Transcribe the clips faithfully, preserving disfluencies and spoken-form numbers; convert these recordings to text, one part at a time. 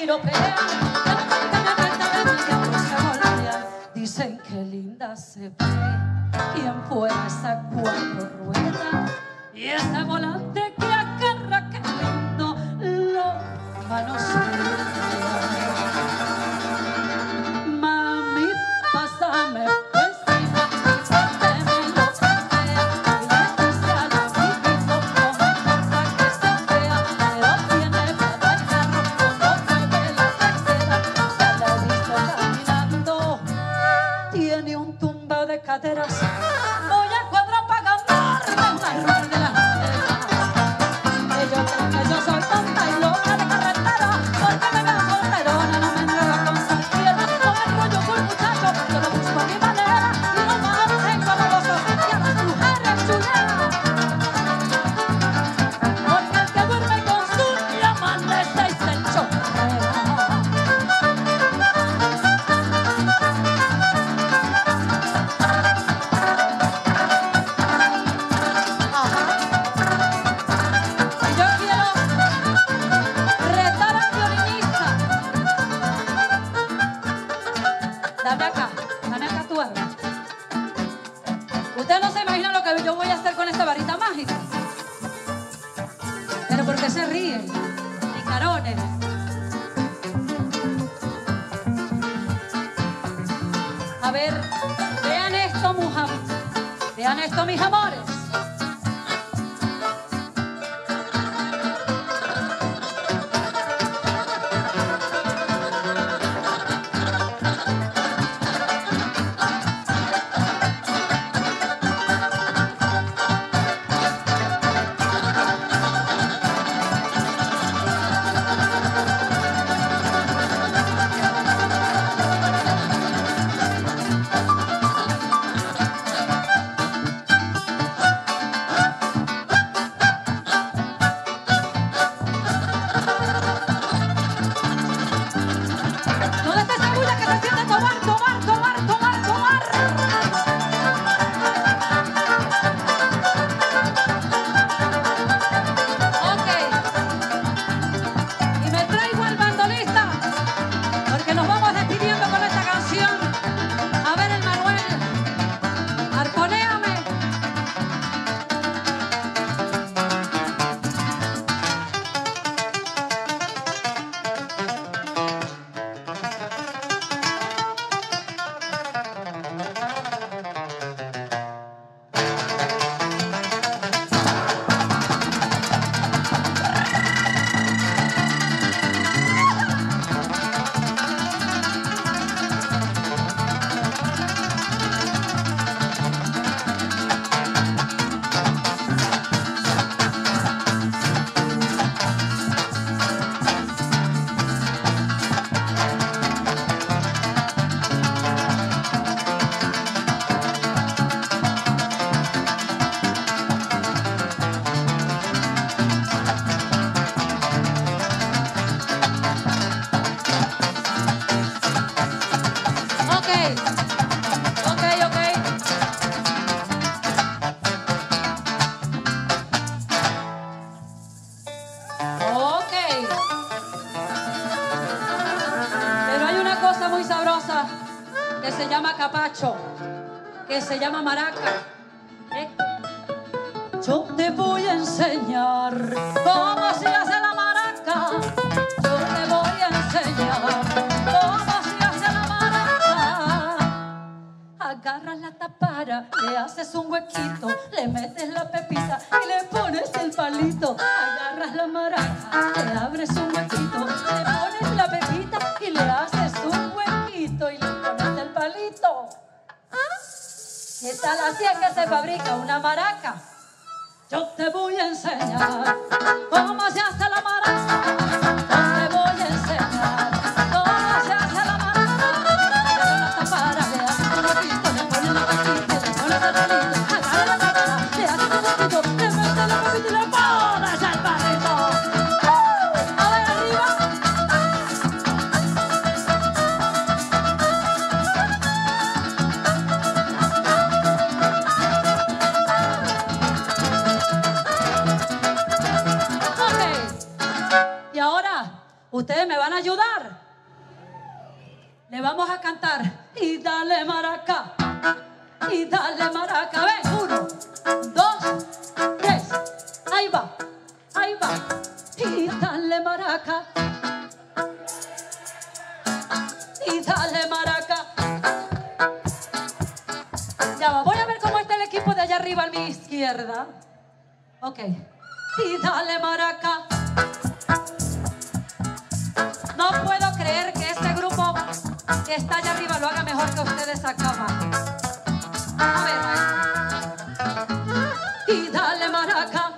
piropean. Dicen que linda se ve, quien fuera esa cuatro ruedas y ese volante que agarra, que lindo lo manosea. Mami, pásame por encima y pónteme lo que sea, y le dice al amiguito, no me importa que se vea, pero tiene para el carro como mueve la trasera. Se la he visto caminando, tiene un tumba de caderas. Voy a cuadrar para ganarme una rueda de la cadera. Ellos creen que yo soy tonta y loca de carretera, porque me veo solterona, no me enredo con cualquiera. No me enrollo con muchachos, yo lo busco a mi manera y no más tengo los ojos y a las mujeres chuleras. Porque el que duerme con su amanece y se chorrea. Dame acá, dame acá tu arma. Ustedes no se imaginan lo que yo voy a hacer con esta varita mágica. Pero ¿por qué se ríen? Picarones. A ver, vean esto, mujer. Vean esto, mis amores. Que se llama capacho, que se llama maraca. ¿Eh? Yo te voy a enseñar cómo se hace la maraca. Yo te voy a enseñar cómo se hace la maraca. Agarras la tapara, le haces un huequito, le metes la pepita y le pones el palito. Agarras la maraca, le abres un huequito, le pones la pepita y le haces un huequito y le pones el palito. ¿Qué tal? Así es que se fabrica una maraca. Yo te voy a enseñar cómo se hace la maraca. Yo te voy a enseñar cómo se hace la maraca. Agarra la tapara, le haces un huequito, le pones la pepita, le pones el palito. Agarra la tapara, le haces un huequito, le metes la pepita y le pones el palito. A ver, arriba. Y ahora ¿Ustedes me van a ayudar? Le vamos a cantar. Y dale maraca, y dale maraca. Ven, uno, dos, tres. Ahí va, ahí va. Y dale maraca, y dale maraca. Ya va, voy a ver cómo está el equipo de allá arriba a mi izquierda. Ok. Y dale maraca. No puedo creer que este grupo que está allá arriba lo haga mejor que ustedes acá abajo. A ver, ahí. Y dale maraca.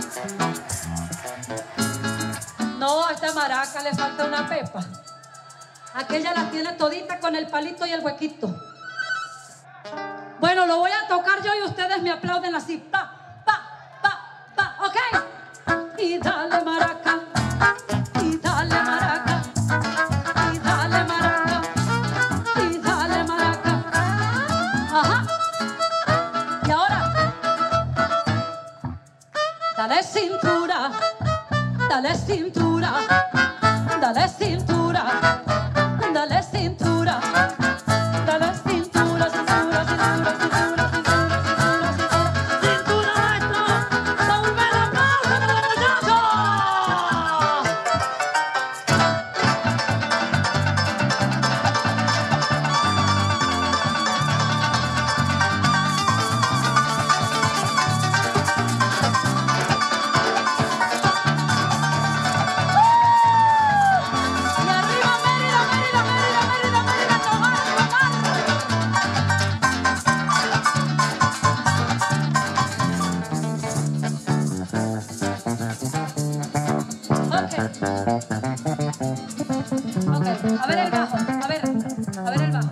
No, a esta maraca le falta una pepa. Aquella la tiene todita con el palito y el huequito. Bueno, lo voy a tocar yo y ustedes me aplauden así. Pa, pa, pa, pa, ok. Y dale maraca, y dale maraca, y dale maraca, y dale maraca. Ajá. Y ahora, dale cintura, dale cintura, dale cintura, dale cintura, dale cintura, cintura, cintura, cintura, cintura, cintura, cintura, cintura, maestro. Dame un aplauso para los muchachos. Y arriba Mérida, Mérida, Mérida, Mérida, Mérida, tomar, tomar. Ok. Ok, a ver el bajo, a ver, a ver el bajo.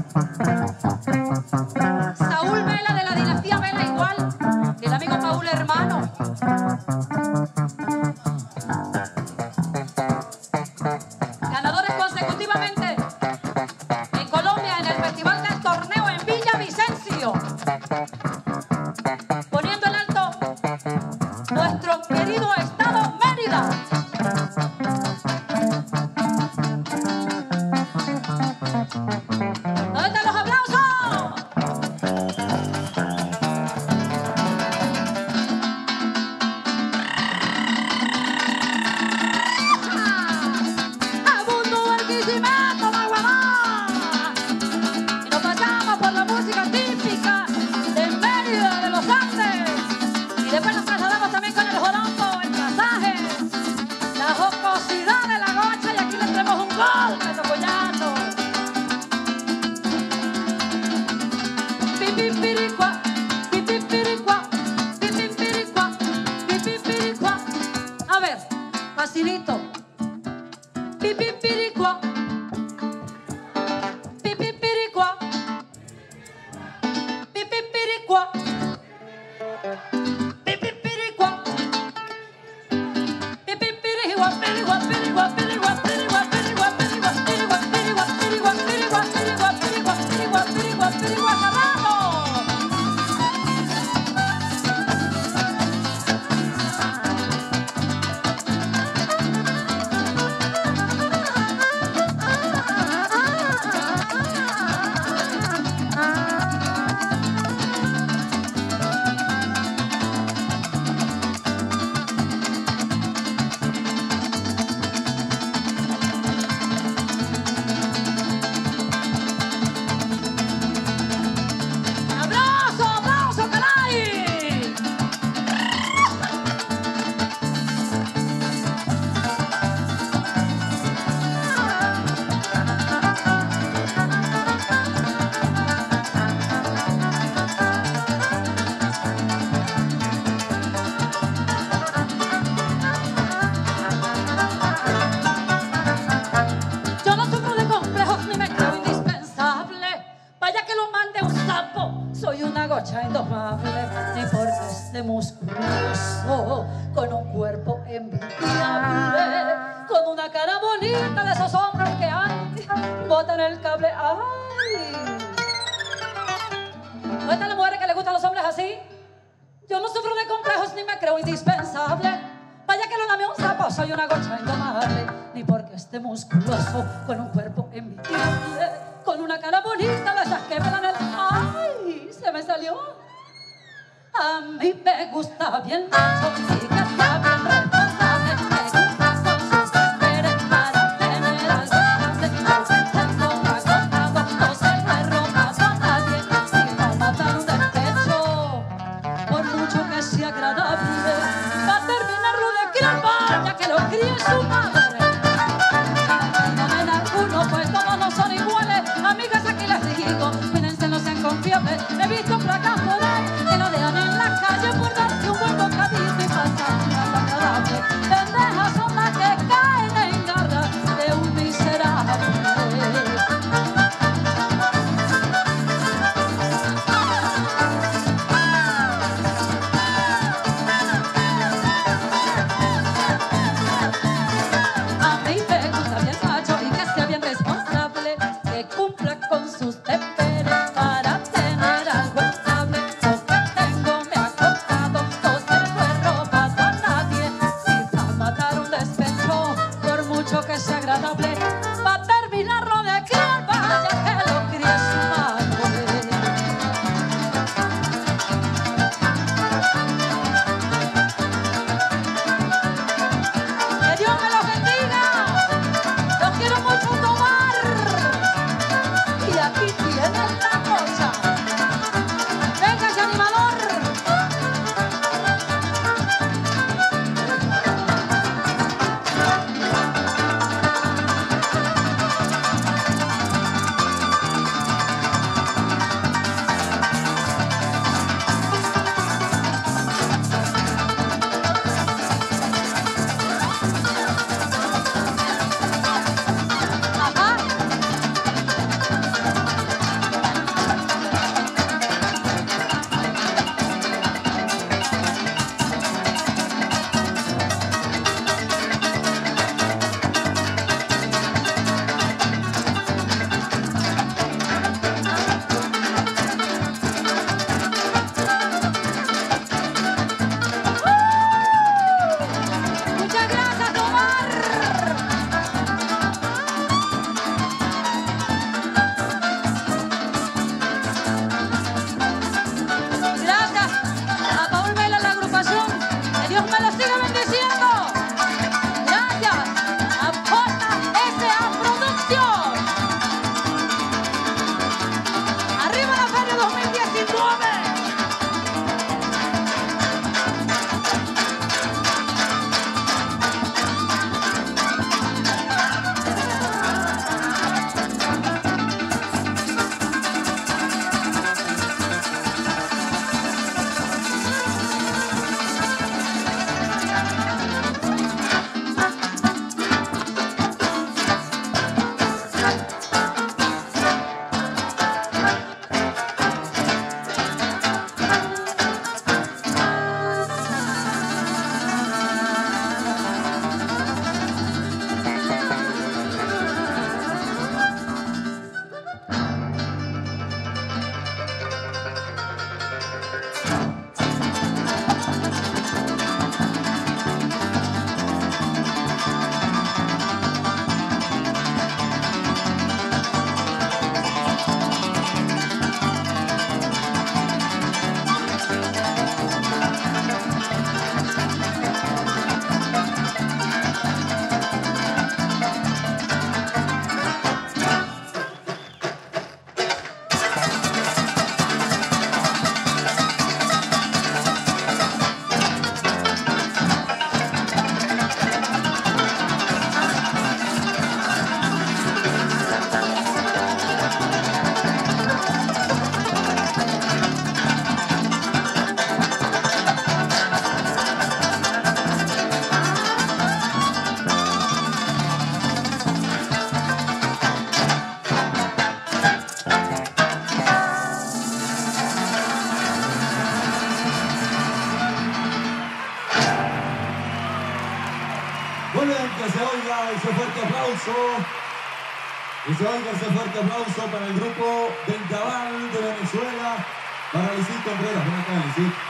Saúl Vela de la dinastía Vela, igual que el amigo Paul Hermano. Ganadores consecutivamente en Colombia en el Festival del Torneo en Villavicencio. Poniendo en alto nuestro querido estado Mérida. ¿Dónde están los aplausos? ¡Abundo Barquisimeto, Maguamá! Y nos pasamos por la música típica de Mérida, de los Andes. Y después nos trasladamos también con el jorongo, el pasaje, la jocosidad de la gocha. Y aquí le traemos un golpe, tocollazo. Pipipiricua, pipipiricua, pipipiricua, pipipiricua. A ver, facilito. Pipipiricua, pipipiricua, pipipiricua, pipipiricua, pipipiricua, pirigua, pirigua, pirigua, pirigua, pirigua, pirigua, pirigua, pirigua, pirigua, pirigua, pirigua, pirigua, pirigua, pirigua, pirigua, carajo. ¡Aplauso, aplauso, caray! Yo no sufro de complejos ni me creo indispensable. Vaya que lo mande un sapo. Soy una gocha indomable, ni porque esté musculoso, con un cuerpo envidiable, con una cara bonita de esos hombres que antes botan el cable. ¡Ay! ¿No están las mujeres que les gustan los hombres así? Yo no sufro de complejos ni me creo indispensable. Vaya que lo lame un sapo. soy una gocha indomable, ni porque esté musculoso, con un cuerpo envidiable, con una cara bonita, la esas que me dan el... ¡Ay! Se me salió. A mí me gusta bien macho y que está bien responsable, que cumpla con sus deberes para tener algo estable. Yo que tengo agotado, no se lo he robado a nadie, si va a matar un despecho, por mucho que sea agradable, va a terminarlo de criar, vaya que lo críe su madre. No en alguno, pues todos no son iguales, amigas aquí les digo, cuídense, no sean confiables, he visto fracaso de que no dejan en la calle por darse un buen bocadito y pasar un rato agradable. Pendejas son las que caen en garras de un miserable. A mí me gusta bien macho y que sea bien responsable, que cumpla con sus deberes para tener algo estable. Lo que tengo me ha costado, no se lo he robado a nadie, si va a matar un despecho, por mucho que sea agradable, va a terminarlo de criar, vaya que lo críe su madre. Que Dios me los bendiga. Los quiero mucho tomar. Y aquí tienen la cosa. Venga ese animador. Ajá. Muchas gracias, Omar. Gracias a Paul Vela, la agrupación. Que Dios me lo siga bendiciendo. Gracias a J S A Producción. Arriba la feria dos mil diecinueve. Muy bien, que se oiga ese fuerte aplauso. Que se oiga ese fuerte aplauso para el grupo Vendaval de Venezuela, para Luisito Contreras. Ven acá, Luisito.